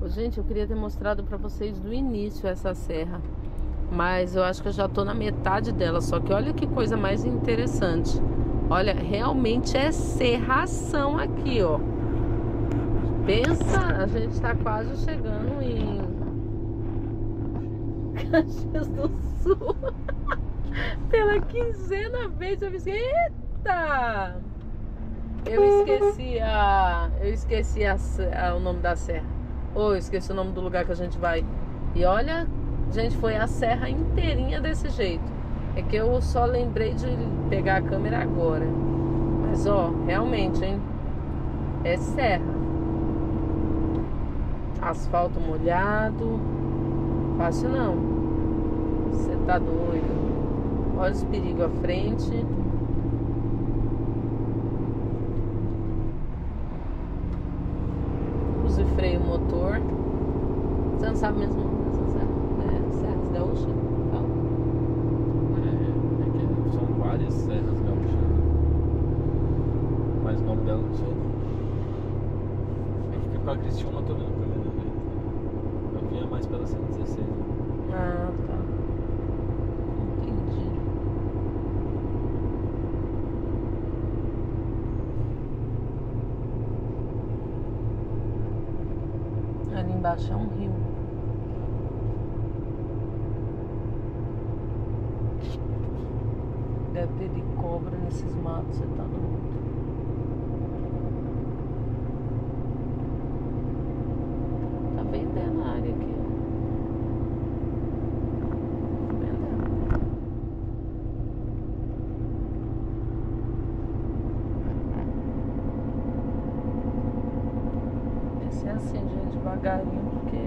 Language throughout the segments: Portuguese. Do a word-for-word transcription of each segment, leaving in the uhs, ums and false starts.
Gente, eu queria ter mostrado pra vocês do início essa serra, mas eu acho que eu já tô na metade dela. Só que olha que coisa mais interessante. Olha, realmente é serração aqui, ó. Pensa, a gente tá quase chegando em Caxias do Sul. Pela quinzena vez eu esqueci. Eita! Eu esqueci a. Eu esqueci a, a, o nome da serra. Ou oh, eu esqueci o nome do lugar que a gente vai. E olha, gente, foi a serra inteirinha desse jeito. É que eu só lembrei de pegar a câmera agora. Mas ó, realmente, hein? É serra. Asfalto molhado. Fácil não. Você tá doido. Olha os perigos à frente. Use freio motor. Você não sabe mesmo dessa serra? É, Serras Gaúchas? Fala. É, é que são várias serras gaúchas. Mas o nome dela não sei. É que fica pra Criciúma toda no primeiro jeito. Eu vinha mais pela cento e dezesseis. Ah, tá. Entendi. Ali embaixo é um rio. Deve ter de cobra nesses matos, você tá doido. Tá vendendo a área aqui, ó. É assim, gente, devagarinho, porque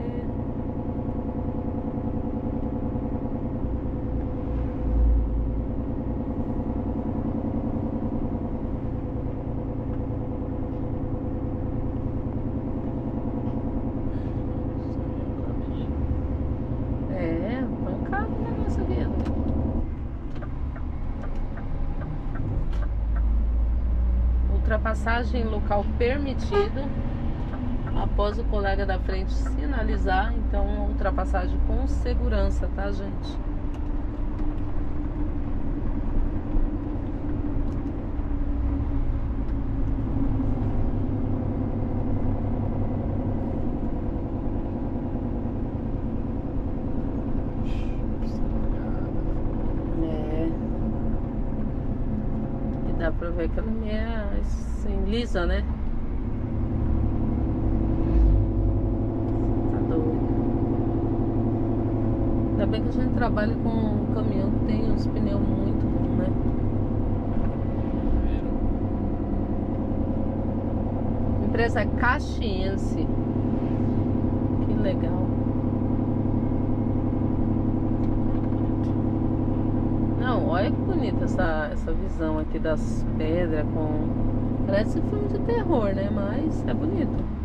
é pancada o negócio aqui. Ultrapassagem em local permitido. Após o colega da frente sinalizar, então uma ultrapassagem com segurança, tá, gente? É. E dá pra ver que ela é meio assim, lisa, né? Ainda bem que a gente trabalha com um caminhão que tem uns pneus muito bons, né? Empresa caxiense. Que legal. Não, olha que bonita essa, essa visão aqui das pedras com... Parece filme de terror, né? Mas é bonito.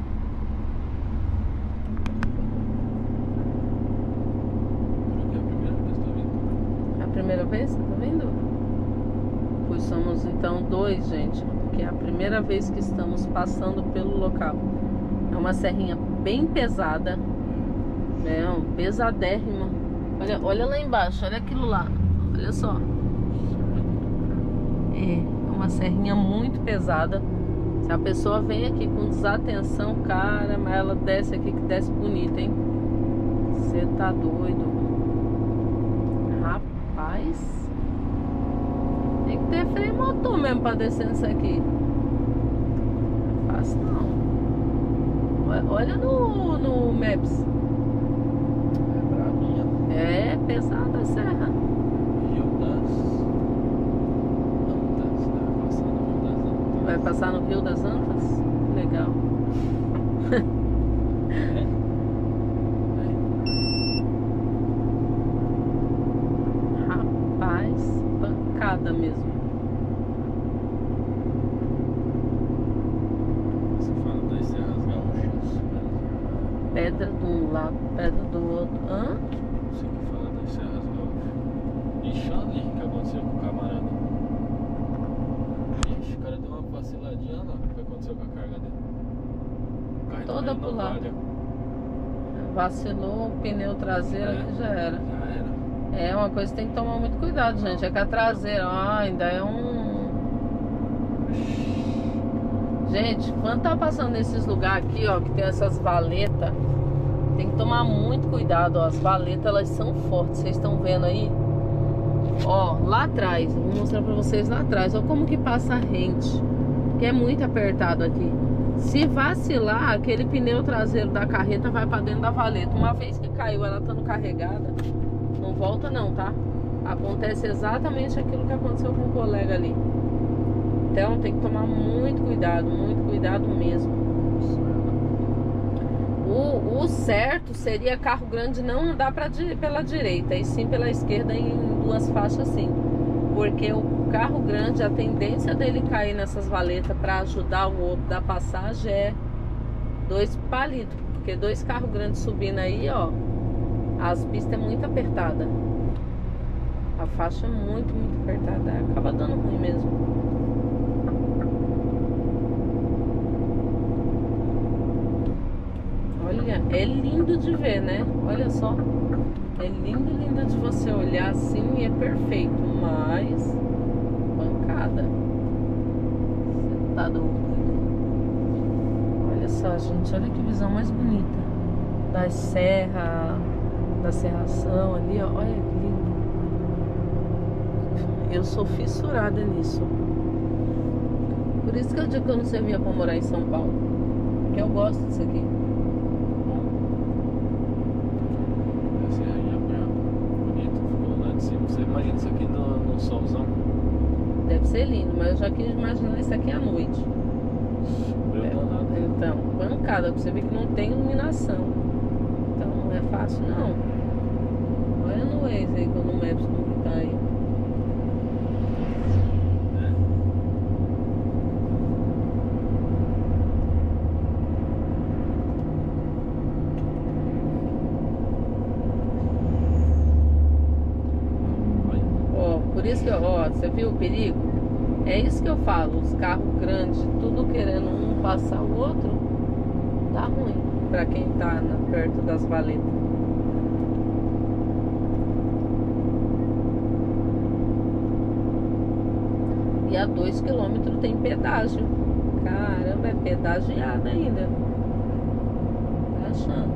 Primeira vez, tá vendo? Pois somos então dois, gente, porque é a primeira vez que estamos passando pelo local. É uma serrinha bem pesada, é um pesadérrima. Olha, olha lá embaixo, olha aquilo lá, olha só. É uma serrinha muito pesada. Se a pessoa vem aqui com desatenção, cara, mas ela desce aqui que desce bonita, hein? Você tá doido? Rapaz, tem que ter freio motor mesmo pra descer nisso aqui. Não é fácil não. Olha no, no Maps. É bravinha. É pesada a serra. Rio das Antas. Vai passar no Rio das Antas. Vai passar no Rio das Antas? Legal. É. Pancada mesmo. Você fala das Serras Gaúchas. Pedra de um lado, pedra do outro. Hã? Você que fala das Serras Gaúchas. Ixi, ali o que aconteceu com o camarada. Ixi, o cara deu uma vaciladinha lá. O que aconteceu com a carga dele? O carro Toda não pro lado. valha. vacilou, o pneu traseiro É. aqui já era. Já era. É uma coisa que tem que tomar muito cuidado, gente. É que a traseira, ó, ainda é um. Gente, quando tá passando nesses lugares aqui, ó, que tem essas valetas, tem que tomar muito cuidado, ó. As valetas, elas são fortes, vocês estão vendo aí? Ó, lá atrás, vou mostrar pra vocês lá atrás, ó, como que passa a rente, que é muito apertado aqui. Se vacilar, aquele pneu traseiro da carreta vai pra dentro da valeta. Uma vez que caiu, ela estando carregada, não volta não, tá? Acontece exatamente aquilo que aconteceu com o colega ali. Então tem que tomar muito cuidado, muito cuidado mesmo. O, o certo seria carro grande não andar pra, pela direita, e sim pela esquerda em duas faixas assim. Porque o carro grande, a tendência dele cair nessas valetas para ajudar o outro da passagem é dois palitos. Porque dois carros grandes subindo aí, ó, as pistas é muito apertada. A faixa é muito, muito apertada. Acaba dando ruim mesmo. Olha, é lindo de ver, né? Olha só. É lindo, lindo de você olhar assim e é perfeito. Mas... pancada. Você tá doido. Olha só, gente. Olha que visão mais bonita. Das serras, da serração ali, ó. Olha que lindo. Eu sou fissurada nisso. Por isso que eu digo que eu não servia pra morar em São Paulo. Porque eu gosto disso aqui. Esse aí é bonito, ficou lá de cima. Você imagina isso aqui no, no solzão? Deve ser lindo, mas eu já quis imaginar isso aqui à noite. Meu É, danado. então, pancada, pra você ver que não tem iluminação. Então não é fácil não. Olha no Waze aí, quando o Maps como que tá aí. Ó, por isso que, ó, você viu o perigo? É isso que eu falo, os carros grandes, tudo querendo um passar o outro, tá ruim pra quem tá na, perto das valetas. E a dois quilômetros tem pedágio. Caramba, é pedagiada ainda. Tá achando?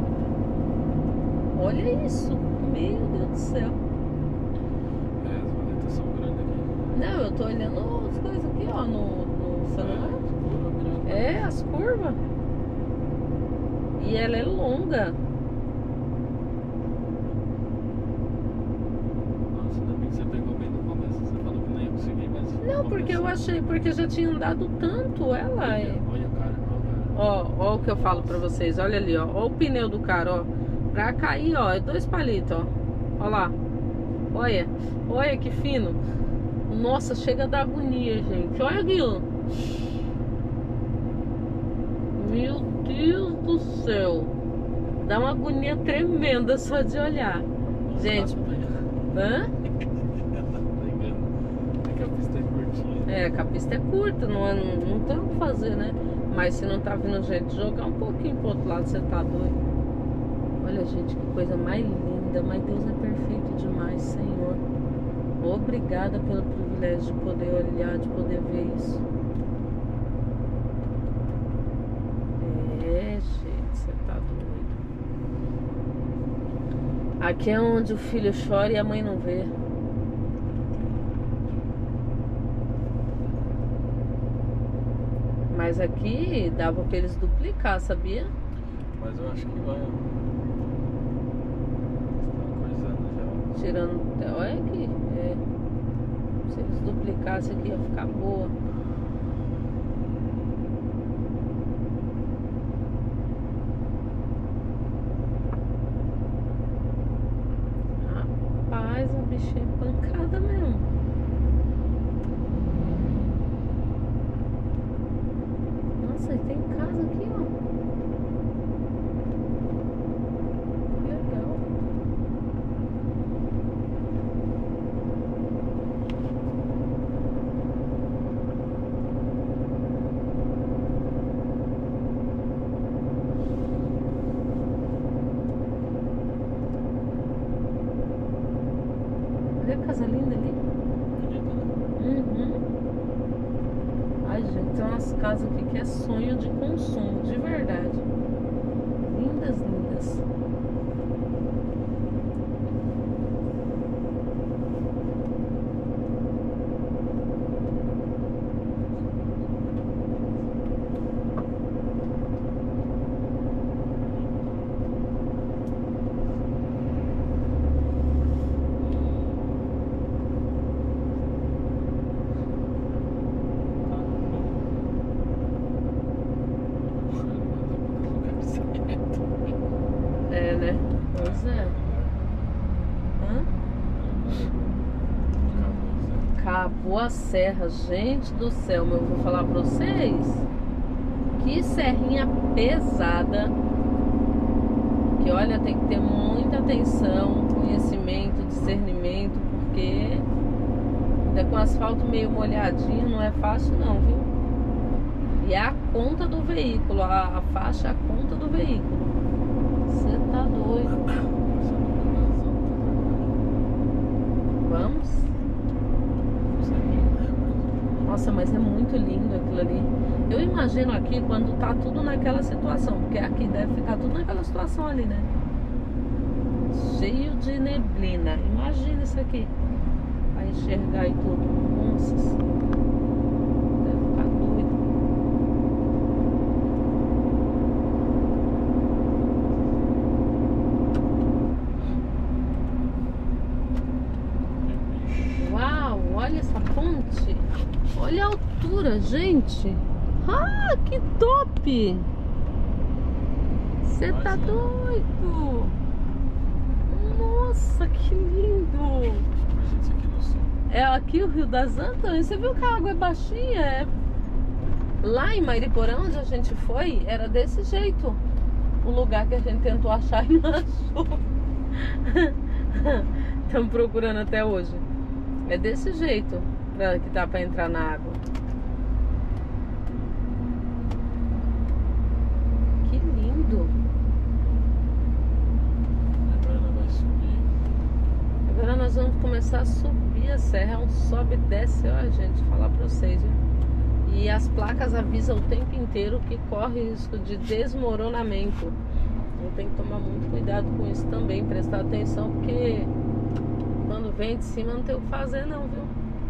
Olha isso, meu Deus do céu. É, as valetas são grandes aqui. Não, eu tô olhando as coisas aqui, ó, no, no celular. É, as curvas. E ela é longa. Nossa, ainda bem que você pegou bem no começo. Você falou que não ia conseguir, mas. Não, porque eu achei, porque já tinha andado tanto ela. Olha, é. olha o cara, olha o cara. Ó, ó o que eu falo pra vocês, olha ali, ó. Ó o pneu do cara, ó. Pra cair, ó, é dois palitos, ó. Ó lá. Olha, olha que fino. Nossa, chega da agonia, gente. Olha aquilo. Meu Deus do céu. Dá uma agonia tremenda só de olhar. Gente, hã? É que a pista é curtinha. É, que a pista é curta, não, é, não, não tem o que fazer, né? Mas se não tá vindo jeito de jogar um pouquinho pro outro lado, você tá doido. Olha, gente, que coisa mais linda. Mas Deus é perfeito demais, Senhor. Obrigada pelo privilégio de poder olhar, de poder ver isso. É, gente, você tá doido. Aqui é onde o filho chora e a mãe não vê. Mas aqui dava pra eles duplicar, sabia? Mas eu acho que vai. Ó. Está coisando já. Tirando. Olha aqui. É. Se eles duplicassem aqui ia ficar boa. Rapaz, a bichinha é pancada mesmo. Nossa, e tem casa aqui, ó. Que legal. que casa linda ali. Bonita, né? Uhum. Ai, gente, tem umas casas aqui que é sonho de consumo, de verdade. Lindas, lindas. É, né? Pois é. Hã? Acabou a serra, gente do céu, mas eu vou falar pra vocês. Que serrinha pesada. Que olha, tem que ter muita atenção, conhecimento, discernimento, porque ainda com asfalto meio molhadinho não é fácil não, viu? E é a conta do veículo, a, a faixa é a conta do veículo. Você tá doido. Vamos? Nossa, mas é muito lindo aquilo ali. Eu imagino aqui quando tá tudo naquela situação, porque aqui deve ficar tudo naquela situação ali, né? Cheio de neblina. Imagina isso aqui. Vai enxergar e tudo. Nossa. Deve ficar doido. Uau, olha essa ponte. Olha a altura, gente. Ah, que top! Você tá doido? Nossa, que lindo! É aqui o Rio das Antas. Você viu que a água é baixinha? É... Lá em Mariporã, onde a gente foi, era desse jeito. O lugar que a gente tentou achar e não achou. Estamos procurando até hoje. É desse jeito pra, que dá pra entrar na água. Que lindo! Agora ela vai subir. Agora nós vamos começar a subir a serra. É um sobe e desce, ó, gente, falar pra vocês, viu? E as placas avisam o tempo inteiro que corre risco de desmoronamento. Então tem que tomar muito cuidado com isso também, prestar atenção, porque quando vem de cima não tem o que fazer não, viu?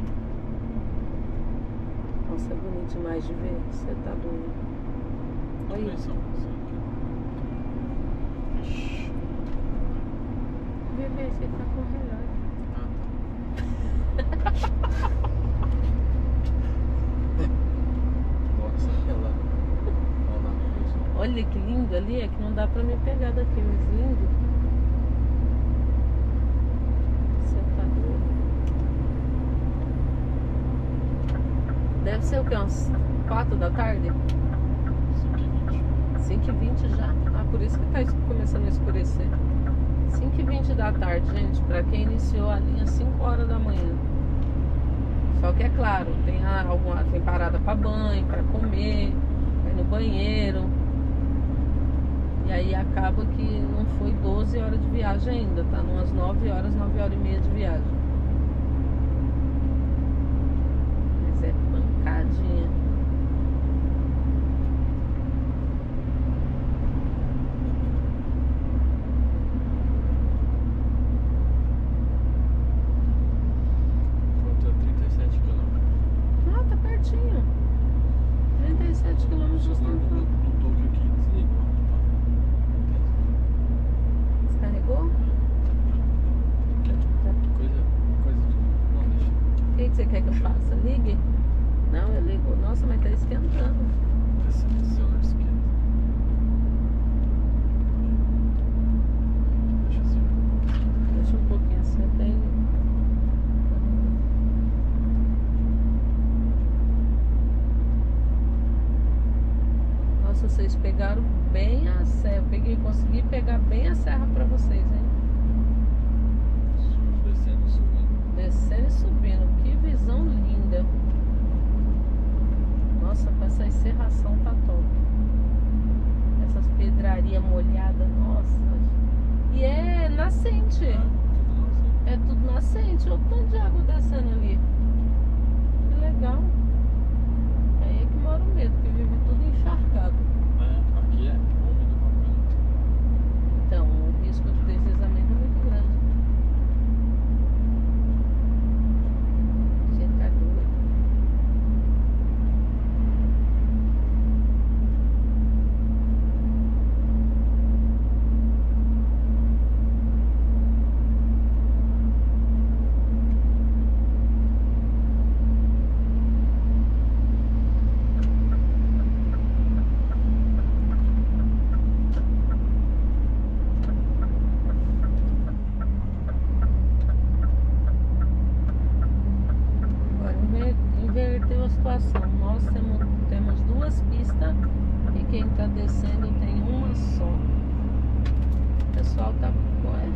Nossa, é bonito demais de ver. Você tá doido. Olha isso. Bebê, você tá com o relógio. Nossa, ela. Olha que lindo ali, é que não dá pra me pegar daqui, mas lindo. Você tá doido. Deve ser o que? Umas quatro da tarde? cinco e vinte já? Ah, por isso que tá começando a escurecer. cinco e vinte da tarde, gente, pra quem iniciou a linha cinco horas da manhã. Só que é claro, tem, alguma, tem parada pra banho, pra comer, vai no banheiro. E aí acaba que não foi doze horas de viagem ainda, tá numas nove horas, nove horas e meia de viagem. Mas é pancadinha. trinta e sete quilômetros de distância. Descarregou? Coisa, coisa de... Não, deixa. O que, que você quer que eu faça? Ligue? Não, eu ligo. Nossa, mas tá esquentando. Esse celular esquenta. Deixa assim. Deixa um pouquinho assim, até ele. Nossa, vocês pegaram bem a serra. Eu peguei, consegui pegar bem a serra pra vocês, hein? Descendo e subindo. Descendo e subindo. Que visão linda. Nossa, com essa encerração tá top. Essas pedrarias molhadas, nossa. E é nascente. Ah, tudo nosso. É tudo nascente, olha o tanto de água descendo ali. Que legal. Aí é que mora o medo, porque vive tudo encharcado. É, aqui é úmido pra caramba. Então, o risco de deslizamento é muito grande. Você tá doido. Agora inver- inverteu a situação. Nós temos, temos duas pistas e quem tá descendo tem uma só. O pessoal tá. Ué?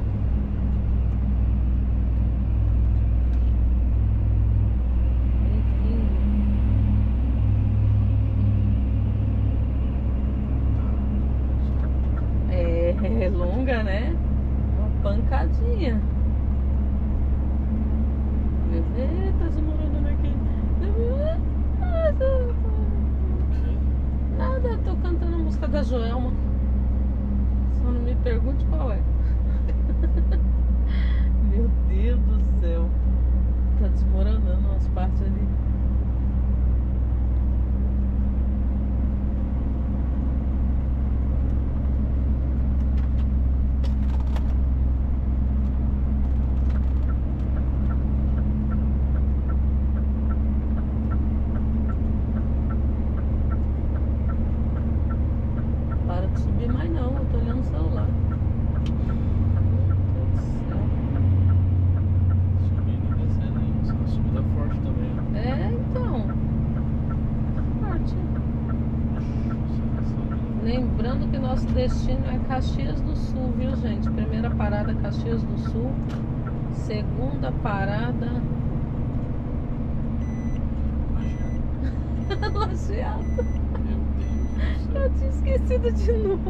Muito lindo. É, é longa, né? Uma pancadinha. Bebê, tá se morando aqui. Nada, tô cantando a música da Joelma. Só não me pergunte qual é. Meu Deus do céu. Tá desmoronando umas partes ali. Para de subir mais não, eu tô olhando o celular. Meu Deus do céu. Subindo e descendo aí. Isso é uma subida forte também, ó. É, então. Forte. Lembrando que nosso destino é Caxias do Sul, viu, gente? Primeira parada Caxias do Sul. Segunda parada Lajeado. Meu Deus do céu. Eu tinha esquecido de novo.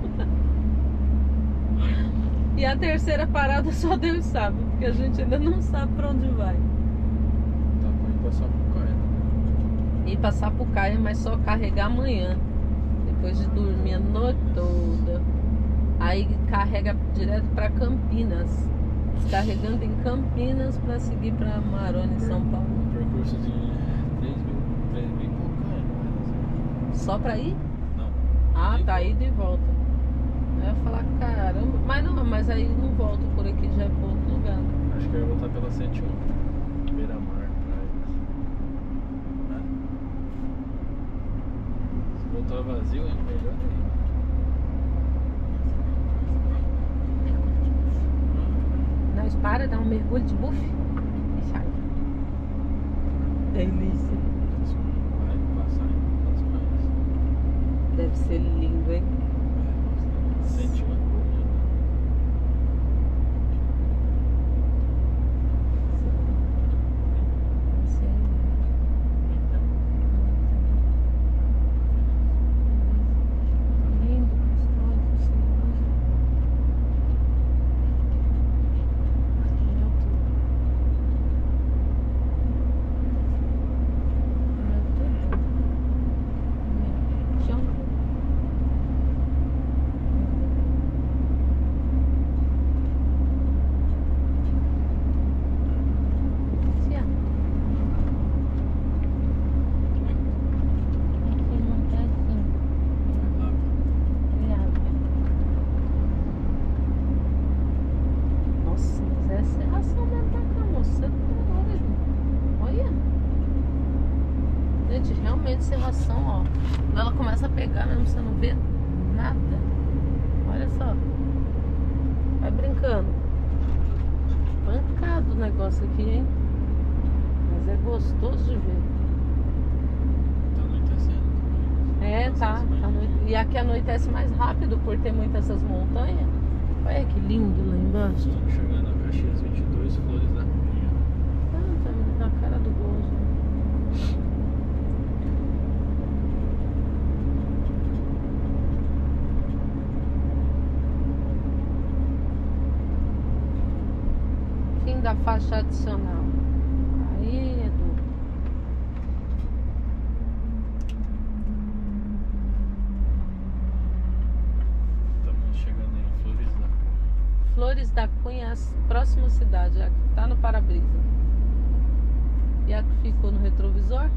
E a terceira parada só Deus sabe, porque a gente ainda não sabe pra onde vai. Tá pra ir passar por Caia. E pra Sapucaia, mas só carregar amanhã. Depois de dormir a noite toda. Aí carrega direto pra Campinas. Descarregando em Campinas pra seguir pra Marone, em São Paulo. Um percurso de três mil, três mil e pouco Caia, não é? Só pra ir? Não. Ah, E tá, volta. ida e volta. Eu ia falar, caramba. Mas não, mas aí não volta por aqui, já é pra outro lugar. Acho que eu ia voltar pela cento e um. Beira-mar, praia. Né? Se voltar vazio, é melhor aí. Nós para, dá um mergulho de buff e sai. Delícia. Vai passar nas praias. Deve ser lindo, hein? Sente uma coisa. Lindo, gostoso, cheiroso. Meu tudo. Meu tudo. Meu chão. Se ama. Aqui não tá assim. Nossa, mas é serração mesmo pra cá, moça. Você tá doido? Olha. Gente, realmente serração, ó. Quando ela começa a pegar mesmo, você não vê nada. Olha só. Vai brincando. Pancado o negócio aqui, hein? Mas é gostoso de ver. Tá anoitecendo também. É, tá. Anoite... E aqui anoitece mais rápido por ter muitas essas montanhas. Olha que lindo lá embaixo. Estamos chegando a Caxias vinte e dois, Flores da Cunha. Ah, tá na cara do gozo. Fim da faixa adicional. Aí, Edu. Estamos chegando em Flores da Cunha. Flores da Cunha é a próxima cidade, a que tá no para-brisa. E a que ficou no retrovisor?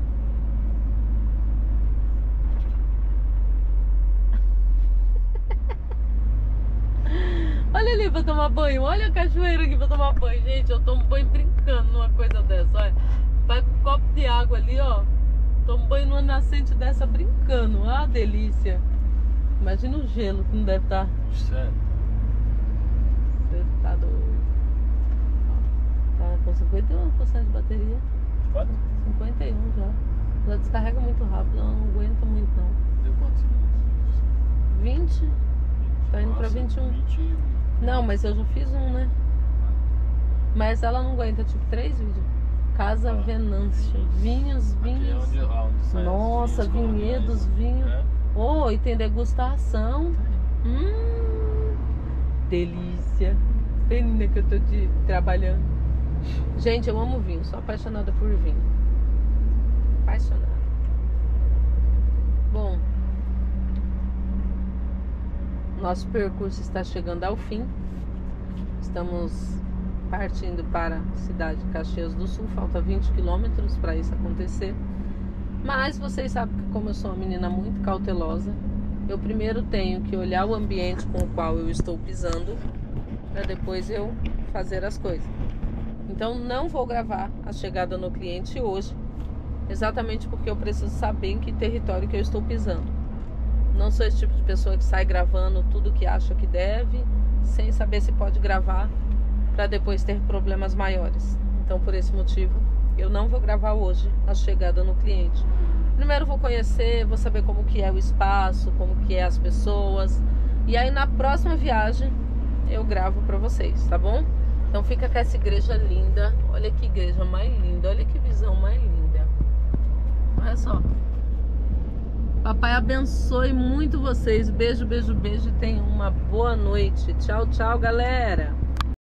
Olha ali pra tomar banho, olha a cachoeira aqui pra tomar banho. Gente, eu tomo banho brincando numa coisa dessa, olha. Pega um copo de água ali, ó. Tomo banho numa nascente dessa brincando, ah, delícia. Imagina o gelo que não deve estar. Sério? Você tá doido. Tá com cinquenta e um por cento de bateria. Quanto? cinquenta e um já. Ela descarrega muito rápido, ela não aguenta muito não. Deu quantos minutos? vinte? Tá indo Nossa, pra vinte e um. vinte... Não, mas eu já fiz um, né? Mas ela não aguenta, tipo, três vídeos. Casa Ah, Venâncio. Vinhos, Aqui é vinhos. onde, ah, onde sai Nossa, os vinhedos, coloniais. vinho. É? Oh, e tem degustação. Hum, delícia. Pena que eu tô de, trabalhando. Gente, eu amo vinho, sou apaixonada por vinho. Apaixonada. Bom, nosso percurso está chegando ao fim. Estamos partindo para a cidade de Caxias do Sul. Falta vinte quilômetros para isso acontecer. Mas vocês sabem que, como eu sou uma menina muito cautelosa, eu primeiro tenho que olhar o ambiente com o qual eu estou pisando, para depois eu fazer as coisas. Então não vou gravar a chegada no cliente hoje, exatamente porque eu preciso saber em que território que eu estou pisando. Não sou esse tipo de pessoa que sai gravando tudo que acha que deve, sem saber se pode gravar, para depois ter problemas maiores. Então, por esse motivo, eu não vou gravar hoje a chegada no cliente. Primeiro vou conhecer, vou saber como que é o espaço, como que é as pessoas. E aí na próxima viagem eu gravo para vocês, tá bom? Então fica com essa igreja linda. Olha que igreja mais linda, olha que visão mais linda. Olha só. Papai abençoe muito vocês. Beijo, beijo, beijo. E tenham uma boa noite. Tchau, tchau, galera.